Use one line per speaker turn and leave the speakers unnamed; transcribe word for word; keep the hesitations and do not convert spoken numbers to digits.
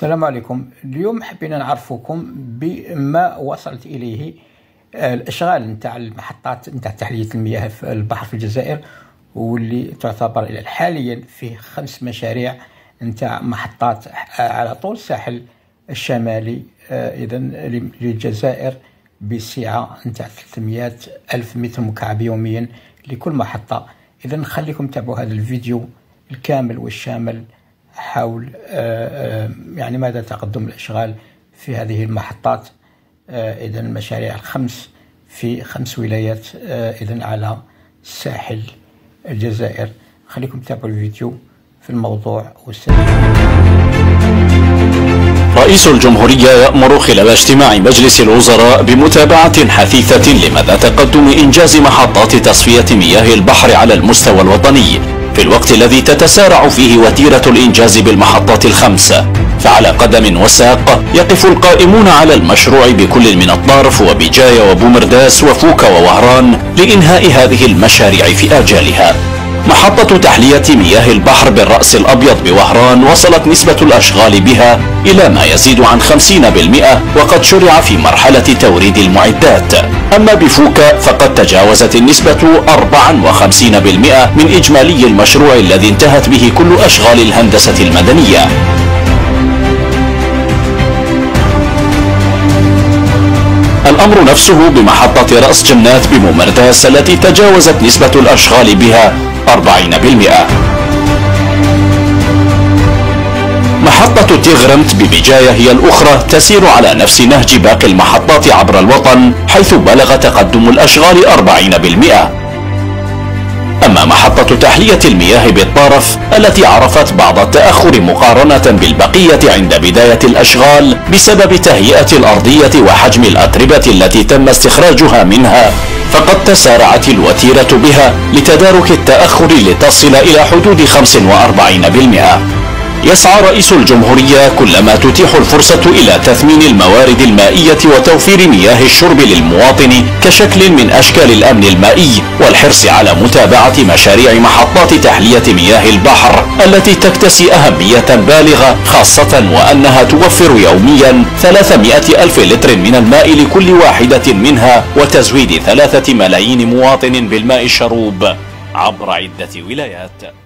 السلام عليكم. اليوم حبينا نعرفكم بما وصلت إليه الإشغال نتاع المحطات نتاع تحلية المياه في البحر في الجزائر، واللي تعتبر حاليا فيه خمس مشاريع نتاع محطات على طول الساحل الشمالي إذا للجزائر بسعة نتاع ثلاثمئة ألف متر مكعب يوميا لكل محطة. إذا نخليكم تتابعوا هذا الفيديو الكامل والشامل حول يعني مدى تقدم الإشغال في هذه المحطات، إذا المشاريع الخمس في خمس ولايات إذا على ساحل الجزائر. خليكم تتابعوا الفيديو في الموضوع والسلام.
رئيس الجمهورية يأمر خلال اجتماع مجلس الوزراء بمتابعة حثيثة لمدى تقدم إنجاز محطات تصفية مياه البحر على المستوى الوطني في الوقت الذي تتسارع فيه وتيرة الإنجاز بالمحطات الخمس. فعلى قدم وساق يقف القائمون على المشروع بكل من الطارف وبجاية وبومرداس وفوكا ووهران لإنهاء هذه المشاريع في آجالها. محطة تحلية مياه البحر بالرأس الأبيض بوهران وصلت نسبة الأشغال بها إلى ما يزيد عن خمسين بالمئة، وقد شرع في مرحلة توريد المعدات. أما بفوكا فقد تجاوزت النسبة أربعة وخمسين بالمئة من إجمالي المشروع الذي انتهت به كل أشغال الهندسة المدنية. الأمر نفسه بمحطة رأس جنات بمومرداس التي تجاوزت نسبة الأشغال بها أربعين بالمئة. محطة تيغرمت ببجاية هي الأخرى تسير على نفس نهج باقي المحطات عبر الوطن، حيث بلغ تقدم الأشغال أربعين بالمئة. أما محطة تحلية المياه بالطارف التي عرفت بعض التأخر مقارنة بالبقية عند بداية الأشغال بسبب تهيئة الأرضية وحجم الأتربة التي تم استخراجها منها، فقد تسارعت الوتيرة بها لتدارك التأخر لتصل إلى حدود خمسة وأربعين بالمئة. يسعى رئيس الجمهورية كلما تتيح الفرصة إلى تثمين الموارد المائية وتوفير مياه الشرب للمواطن كشكل من أشكال الأمن المائي، والحرص على متابعة مشاريع محطات تحلية مياه البحر التي تكتسي أهمية بالغة، خاصة وأنها توفر يوميا ثلاثمئة ألف لتر من الماء لكل واحدة منها، وتزويد ثلاثة ملايين مواطن بالماء الشروب عبر عدة ولايات.